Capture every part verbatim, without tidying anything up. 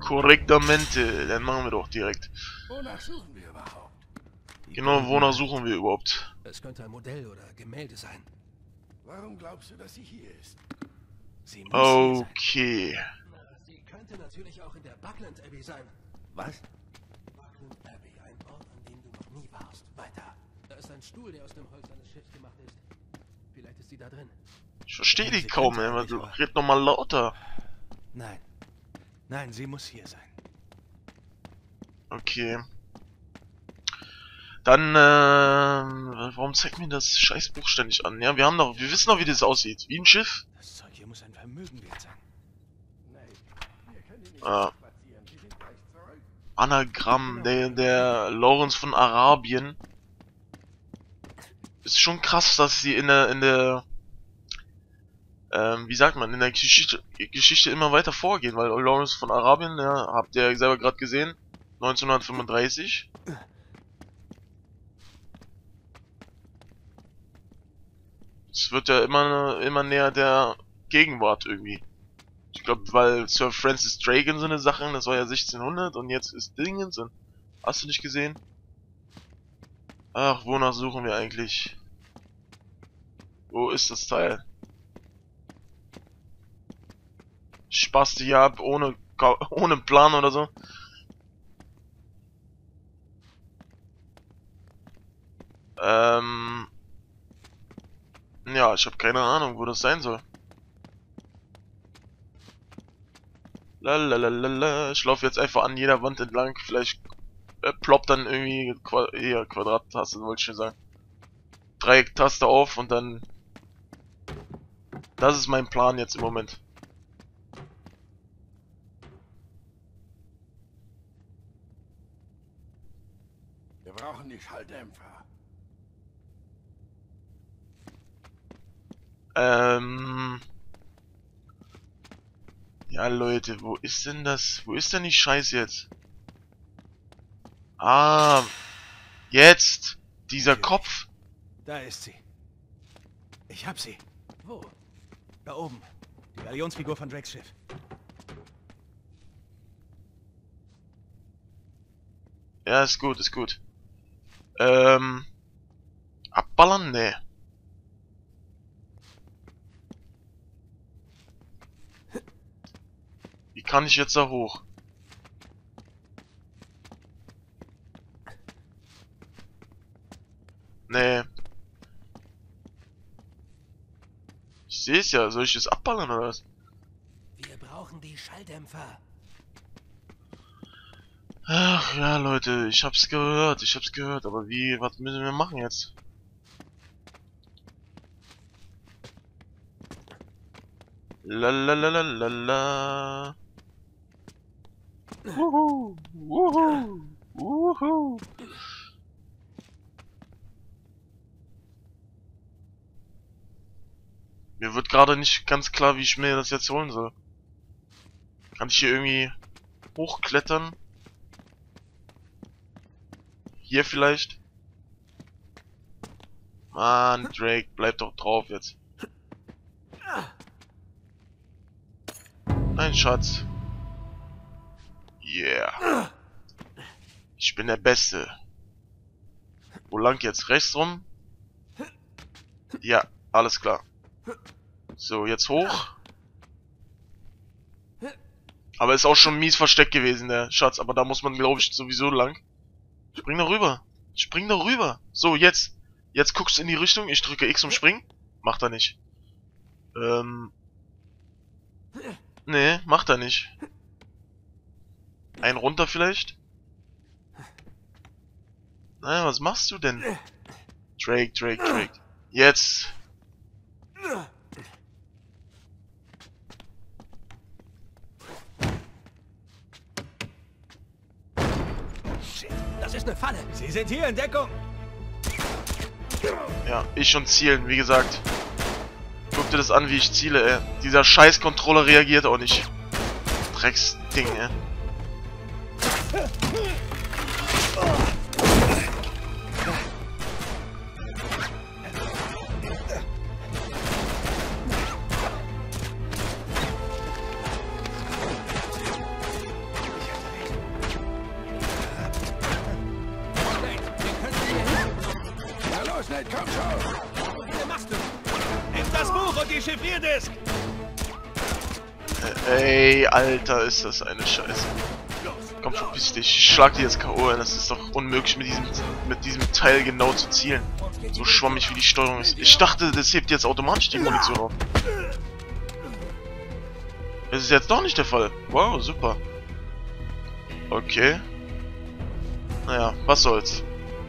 Korrektamente. Dann machen wir doch direkt. Wonach suchen wir überhaupt? Genau, wonach suchen wir überhaupt? Es könnte ein Modell oder Gemälde sein. Warum glaubst du, dass sie hier ist? Sie muss hier sein. Okay. Sie könnte natürlich auch in der Buckland Abbey sein. Was? Buckland Abbey, ein Ort, an dem du noch nie warst. Weiter. Da ist ein Stuhl, der aus dem Holz eines Schiffs gemacht ist. Vielleicht ist sie da drin. Ich verstehe die kaum, ey. Du red noch mal lauter. Nein. Nein, sie muss hier sein. Okay. Dann, äh, warum zeigt mir das Scheißbuch ständig an? Ja, wir haben noch, wir wissen noch, wie das aussieht. Wie ein Schiff. Das Zeug hier muss ein Vermögen wert sein. Nein, wir können die nicht Ah. spazieren. Sie sind gleich zurück. Anagramm, der, der Lawrence von Arabien. Ist schon krass, dass sie in der, in der, ähm, wie sagt man, in der Geschichte, Geschichte immer weiter vorgehen, weil Lawrence von Arabien, ja, habt ihr ja selber gerade gesehen, neunzehnhundertfünfunddreißig. Es wird ja immer, immer näher der Gegenwart irgendwie. Ich glaube, weil Sir Francis Drake und so eine Sachen, das war ja sechzehnhundert und jetzt ist Dingens und hast du nicht gesehen? Ach, wonach suchen wir eigentlich? Wo ist das Teil? Spaß die ab ohne ohne Plan oder so. Ähm ja, ich habe keine Ahnung, wo das sein soll. Lalalala. Ich laufe jetzt einfach an jeder Wand entlang. Vielleicht äh, ploppt dann irgendwie Qua eher Quadrattaste, wollte ich schon sagen. Dreiecktaste auf und dann. Das ist mein Plan jetzt im Moment. Wir brauchen die Schalldämpfer. Ähm. Ja, Leute, wo ist denn das? Wo ist denn die Scheiße jetzt? Ah. Jetzt. Dieser Kopf. Da ist sie. Ich hab sie. Wo? Da oben. Die Galionsfigur von Drakes Schiff. Ja, ist gut, ist gut. Ähm. Abballern? Nee. Wie kann ich jetzt da hoch? Nee. Ich sehe es ja. Soll ich das abballern oder was? Wir brauchen die Schalldämpfer. Ach ja, Leute, ich hab's gehört, ich hab's gehört, aber wie, was müssen wir machen jetzt? Lalalala. Wuhu, wuhu, wuhu. Mir wird gerade nicht ganz klar, wie ich mir das jetzt holen soll. Kann ich hier irgendwie hochklettern? Hier vielleicht? Mann, Drake, bleib doch drauf jetzt. Nein, Schatz. Yeah. Ich bin der Beste. Wo lang jetzt? Rechts rum? Ja, alles klar. So, jetzt hoch. Aber ist auch schon mies versteckt gewesen, der Schatz. Aber da muss man, glaube ich, sowieso lang. Spring da rüber. Spring da rüber. So, jetzt. Jetzt guckst du in die Richtung. Ich drücke X und spring. Macht er nicht. Ähm. Nee, macht er nicht. Ein runter vielleicht? Nein, was machst du denn? Drake, Drake, Drake. Jetzt. Shit, das ist eine Falle. Sie sind hier in Deckung. Ja, ich und zielen, wie gesagt. Guck dir das an, wie ich ziele, ey. Dieser scheiß Controller reagiert auch nicht. Drecksding, ey. Nate, komm schon! Was machst du? Nimm das Buch und die Chiffrierdisk! Ey, Alter, ist das eine Scheiße. Komm, verpiss dich. Ich schlag dir jetzt K O. Das ist doch unmöglich, mit diesem, mit diesem Teil genau zu zielen. So schwammig wie die Steuerung ist. Ich dachte, das hebt jetzt automatisch die Munition auf. Das ist jetzt doch nicht der Fall. Wow, super. Okay. Naja, was soll's.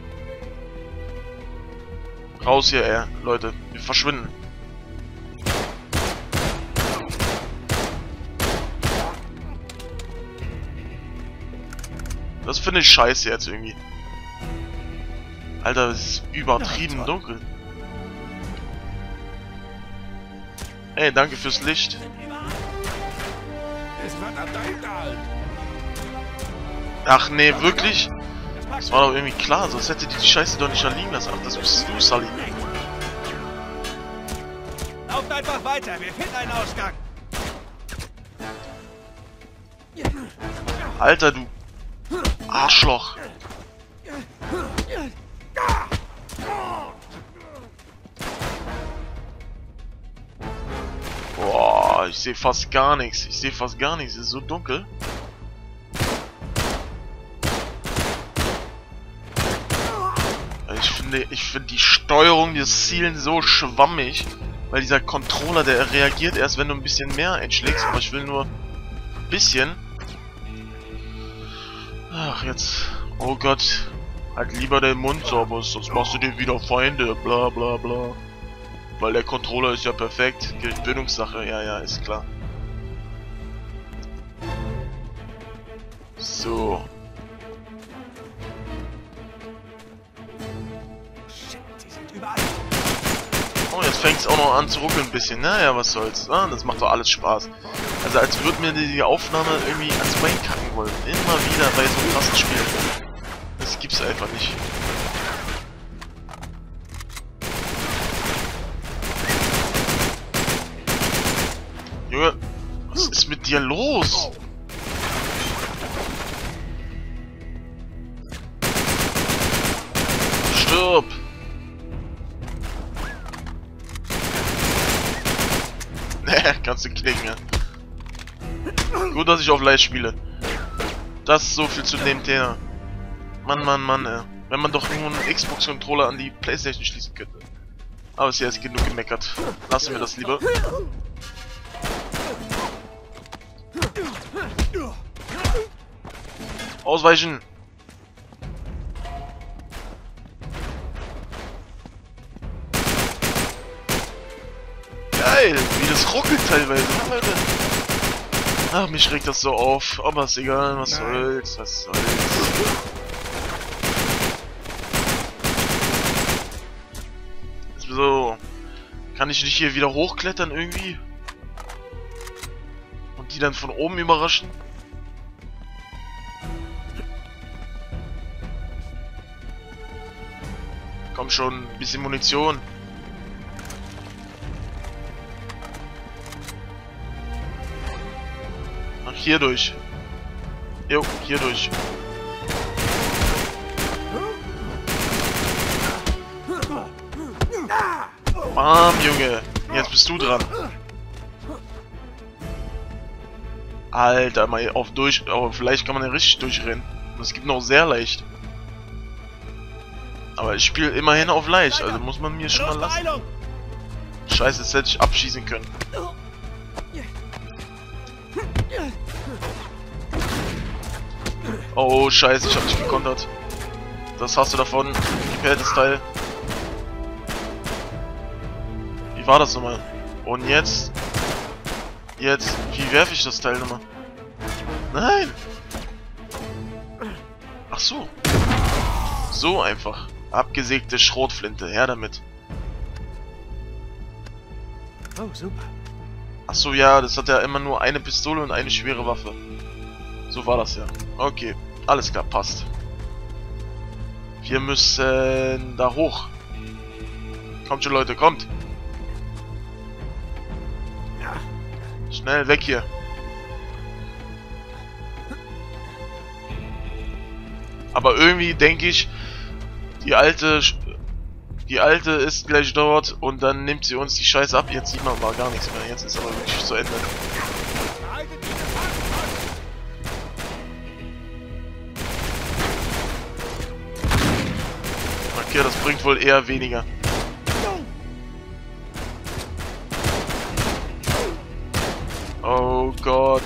Raus hier, ey, Leute. Wir verschwinden. Das finde ich scheiße jetzt irgendwie. Alter, es ist übertrieben dunkel. Ey, danke fürs Licht. Es wird an deinem Gehalt. Ach nee, wirklich? Das war doch irgendwie klar, sonst hätte die die Scheiße doch nicht da liegen lassen. Ach, das bist du, Sully. Lauft einfach weiter, wir finden einen Ausgang. Alter, du Arschloch. Boah, ich sehe fast gar nichts. Ich sehe fast gar nichts. Es ist so dunkel. Ich finde, ich finde die Steuerung, das Zielen so schwammig, weil dieser Controller, der reagiert erst, wenn du ein bisschen mehr einschlägst, aber ich will nur ein bisschen. Ach, jetzt, oh Gott, halt lieber den Mund sauber, sonst machst du dir wieder Feinde, bla bla bla. Weil der Controller ist ja perfekt, Gewöhnungssache, ja, ja, ist klar. So. Oh, jetzt fängt es auch noch an zu ruckeln ein bisschen. Naja, was soll's. Ah, das macht doch alles Spaß. Also als würde mir die Aufnahme irgendwie ans Bein kacken wollen. Immer wieder bei so krassen Spielen. Das gibt's einfach nicht. Junge, was ist mit dir los? Stirb! Kannst du knicken, ja. Gut, dass ich auf Leicht spiele. Das ist so viel zu dem Thema. Mann, Mann, Mann, ey. Wenn man doch nur einen Xbox-Controller an die Playstation schließen könnte. Aber ist ja jetzt genug gemeckert. Lassen wir das lieber. Ausweichen! Geil, wie das ruckelt teilweise, Alter. Ach, mich regt das so auf. Aber ist egal, was soll's, was soll's. So. Kann ich nicht hier wieder hochklettern irgendwie? Und die dann von oben überraschen? Komm schon, ein bisschen Munition. Ach, hier durch. Jo, hier durch. Bam, Junge. Jetzt bist du dran. Alter, mal auf durch. Aber vielleicht kann man ja richtig durchrennen. Das gibt noch sehr leicht. Aber ich spiele immerhin auf leicht, also muss man mir schon mal lassen. Scheiße, das hätte ich abschießen können. Oh, scheiße, ich hab dich gekontert. Das hast du davon. Gib her das Teil. Wie war das nochmal? Und jetzt? Jetzt? Wie werfe ich das Teil nochmal? Nein! Ach so. So einfach. Abgesägte Schrotflinte. Her damit. Oh, super. Ach so, ja, das hat ja immer nur eine Pistole und eine schwere Waffe. So war das ja. Okay, alles klar, passt. Wir müssen da hoch. Kommt schon, Leute, kommt. Schnell weg hier. Aber irgendwie denke ich, die alte Die Alte ist gleich dort und dann nimmt sie uns die Scheiße ab. Jetzt sieht man mal gar nichts mehr. Jetzt ist aber wirklich zu Ende. Okay, das bringt wohl eher weniger. Oh Gott.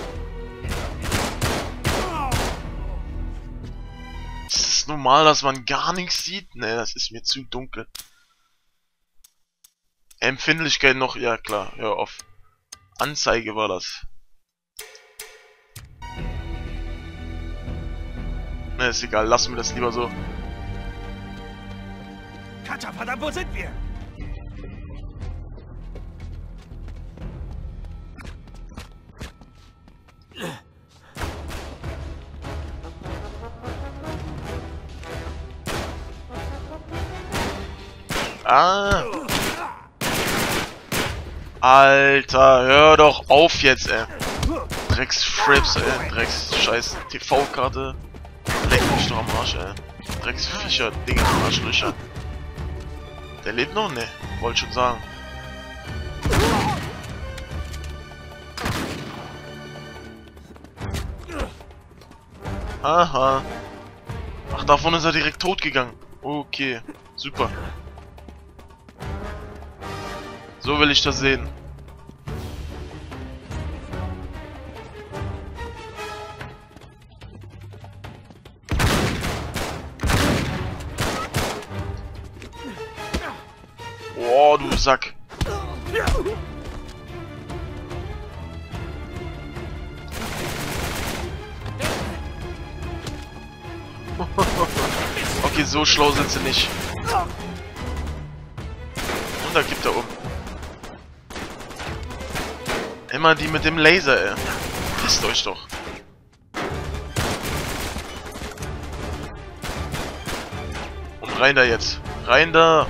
Ist es normal, dass man gar nichts sieht? Ne, das ist mir zu dunkel. Empfindlichkeit noch, ja klar, hör auf. Anzeige war das. Ne, ist egal, lassen wir das lieber so. Katja, verdammt, wo sind wir? Ah. Alter, hör doch auf jetzt, ey. Drecks Fraps, ey. Drecks scheiß T V-Karte. Leck mich doch am Arsch, ey. Drecks Viecher, Dinger, Arschlöcher. Der lebt noch? Ne, wollte schon sagen. Aha. Ach, davon ist er direkt tot gegangen. Okay, super. So will ich das sehen. Oh, du Sack. Okay, so schlau sind sie nicht. Und da gibt er um. Immer die mit dem Laser, ey. Pisst euch doch. Und rein da jetzt. Rein da.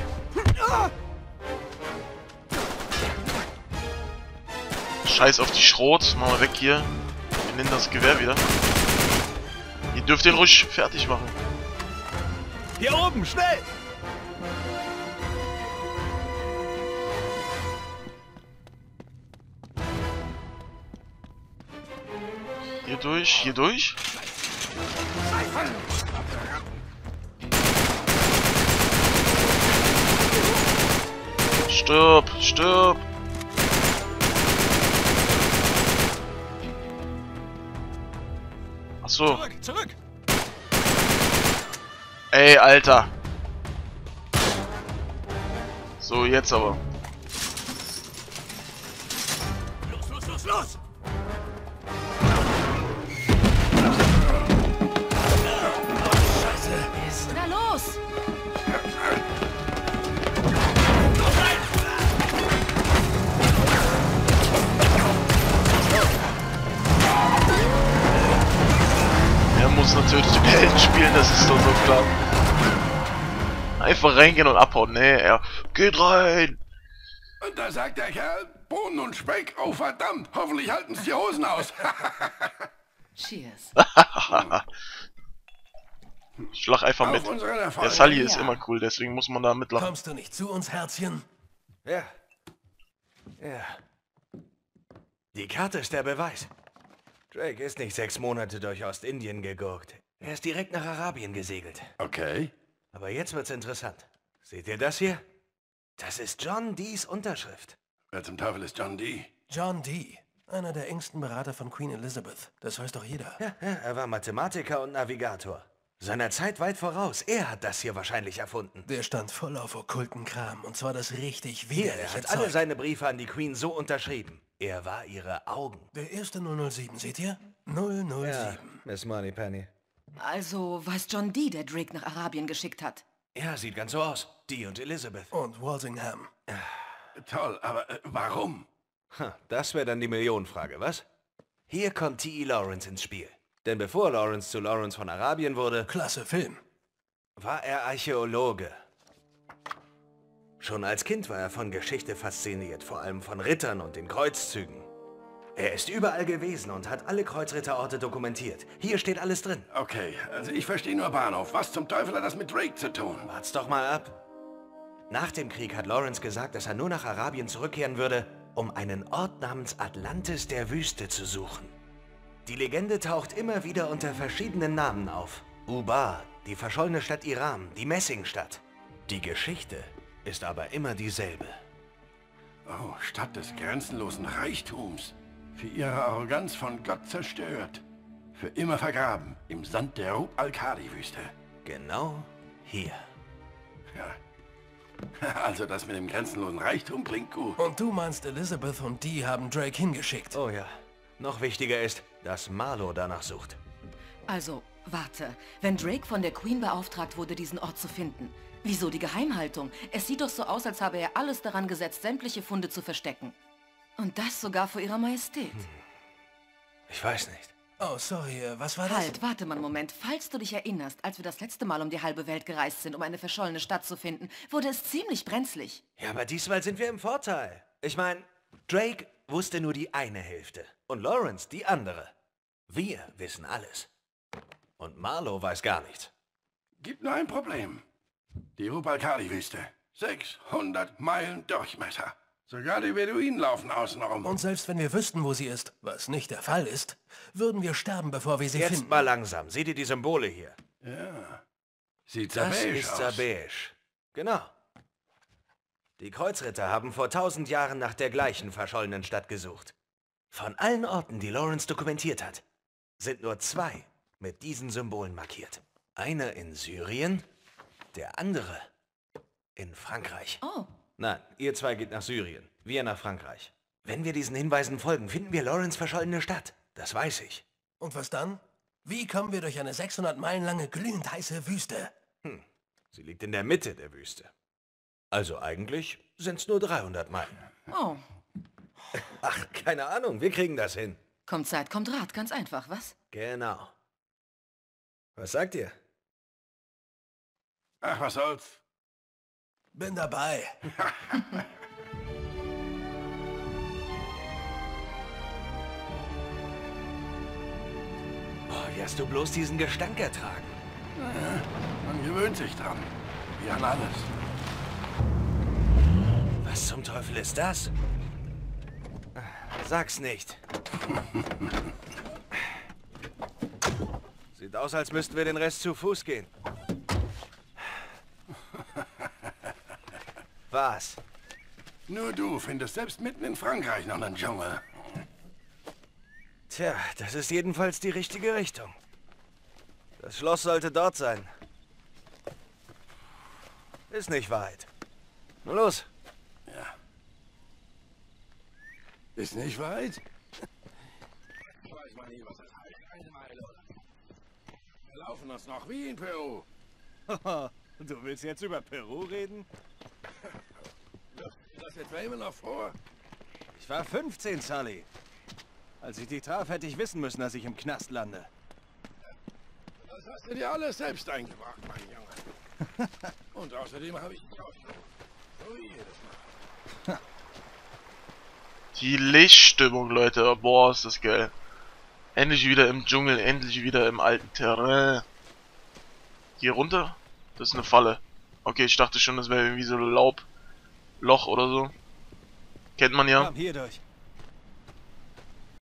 Scheiß auf die Schrot. Machen wir weg hier. Wir nehmen das Gewehr wieder. Ihr dürft den ruhig fertig machen. Hier oben, schnell! Hier durch, hier durch. Stirb, stirb. Ach so. Zurück, zurück! Ey, Alter. So, jetzt aber. Los, los, los, los! Was ist da los? Er muss natürlich den Helden spielen, das ist doch so klar. Einfach reingehen und abhauen. Nee, er geht rein. Und da sagt der Kerl, Bohnen und Speck, oh verdammt, hoffentlich halten es die Hosen aus. Cheers. Ich lach einfach mit. Auf unseren Erfolg. Der Sully ist Ja. immer cool, deswegen muss man da mitlachen. Kommst du nicht zu uns, Herzchen? Ja. Ja. Die Karte ist der Beweis. Drake ist nicht sechs Monate durch Ostindien gegurkt. Er ist direkt nach Arabien gesegelt. Okay. Aber jetzt wird's interessant. Seht ihr das hier? Das ist John Dees Unterschrift. Wer zum Teufel ist John Dee? John Dee, einer der engsten Berater von Queen Elizabeth. Das weiß doch jeder. Ja, ja, er war Mathematiker und Navigator. Seiner Zeit weit voraus. Er hat das hier wahrscheinlich erfunden. Der stand voll auf okkulten Kram. Und zwar das richtig Hier, widerliche er hat Zeug. alle seine Briefe an die Queen so unterschrieben. Er war ihre Augen. Der erste null null sieben, seht ihr? null null sieben. Miss Moneypenny. Also war es John Dee, der Drake nach Arabien geschickt hat. Ja, sieht ganz so aus. Dee und Elizabeth. Und Walsingham. Toll, aber äh, warum? Ha, das wäre dann die Millionenfrage, was? Hier kommt T E Lawrence ins Spiel. Denn bevor Lawrence zu Lawrence von Arabien wurde, Klasse Film. war er Archäologe. Schon als Kind war er von Geschichte fasziniert, vor allem von Rittern und den Kreuzzügen. Er ist überall gewesen und hat alle Kreuzritterorte dokumentiert. Hier steht alles drin. Okay, also ich verstehe nur Bahnhof. Was zum Teufel hat das mit Drake zu tun? Wart's doch mal ab. Nach dem Krieg hat Lawrence gesagt, dass er nur nach Arabien zurückkehren würde, um einen Ort namens Atlantis der Wüste zu suchen. Die Legende taucht immer wieder unter verschiedenen Namen auf. Ubar, die verschollene Stadt Iram, die Messingstadt. Die Geschichte ist aber immer dieselbe. Oh, Stadt des grenzenlosen Reichtums. Für ihre Arroganz von Gott zerstört. Für immer vergraben im Sand der Rub al-Khali-Wüste. Genau hier. Ja. Also das mit dem grenzenlosen Reichtum klingt gut. Und du meinst, Elizabeth und die haben Drake hingeschickt? Oh ja. Noch wichtiger ist, dass Marlowe danach sucht. Also, warte. Wenn Drake von der Queen beauftragt wurde, diesen Ort zu finden, wieso die Geheimhaltung? Es sieht doch so aus, als habe er alles daran gesetzt, sämtliche Funde zu verstecken. Und das sogar vor ihrer Majestät. Hm. Ich weiß nicht. Oh, sorry, äh, was war das? Halt, warte mal einen Moment. Falls du dich erinnerst, als wir das letzte Mal um die halbe Welt gereist sind, um eine verschollene Stadt zu finden, wurde es ziemlich brenzlig. Ja, aber diesmal sind wir im Vorteil. Ich meine, Drake wusste nur die eine Hälfte und Lawrence die andere. Wir wissen alles. Und Marlowe weiß gar nichts. Gibt nur ein Problem. Die Rub al-Khali-Wüste. sechshundert Meilen Durchmesser. Sogar die Beduinen laufen außenrum. Und selbst wenn wir wüssten, wo sie ist, was nicht der Fall ist, würden wir sterben, bevor wir sie Jetzt finden. mal langsam. Seht ihr die Symbole hier? Ja. Sieht Das Sabeige ist aus. Sabeige. Genau. Die Kreuzritter haben vor tausend Jahren nach der gleichen verschollenen Stadt gesucht. Von allen Orten, die Lawrence dokumentiert hat, sind nur zwei mit diesen Symbolen markiert. Einer in Syrien, der andere in Frankreich. Oh. Nein, ihr zwei geht nach Syrien, wir nach Frankreich. Wenn wir diesen Hinweisen folgen, finden wir Lawrence verschollene Stadt. Das weiß ich. Und was dann? Wie kommen wir durch eine sechshundert Meilen lange glühend heiße Wüste? Hm, sie liegt in der Mitte der Wüste. Also eigentlich sind es nur dreihundert Meilen. Oh. Ach, keine Ahnung, wir kriegen das hin. Kommt Zeit, kommt Rat. Ganz einfach, was? Genau. Was sagt ihr? Ach, was soll's. Bin dabei. Boah, wie hast du bloß diesen Gestank ertragen? Man gewöhnt sich dran. Wie an alles. Was zum Teufel ist das? Sag's nicht. Sieht aus, als müssten wir den Rest zu Fuß gehen. Was? Nur du findest selbst mitten in Frankreich noch einen Dschungel. Tja, das ist jedenfalls die richtige Richtung. Das Schloss sollte dort sein. Ist nicht weit. Nur los. Ja. Ist nicht weit? Weiß man nie, was das heißt. Eine Meile, oder? Wir laufen uns noch wie in Peru. Du willst jetzt über Peru reden? Das etwa immer noch vor? Ich war fünfzehn, Sully. Als ich dich traf, hätte ich wissen müssen, dass ich im Knast lande. Das hast du dir alles selbst eingebracht, mein Junge. Und außerdem habe ich dich auch schon. So wie jedes Mal. Die Lichtstimmung, Leute. Boah, ist das geil. Endlich wieder im Dschungel, endlich wieder im alten Terrain. Hier runter? Das ist eine Falle. Okay, ich dachte schon, das wäre irgendwie so ein Laubloch oder so. Kennt man ja. Komm, hier durch.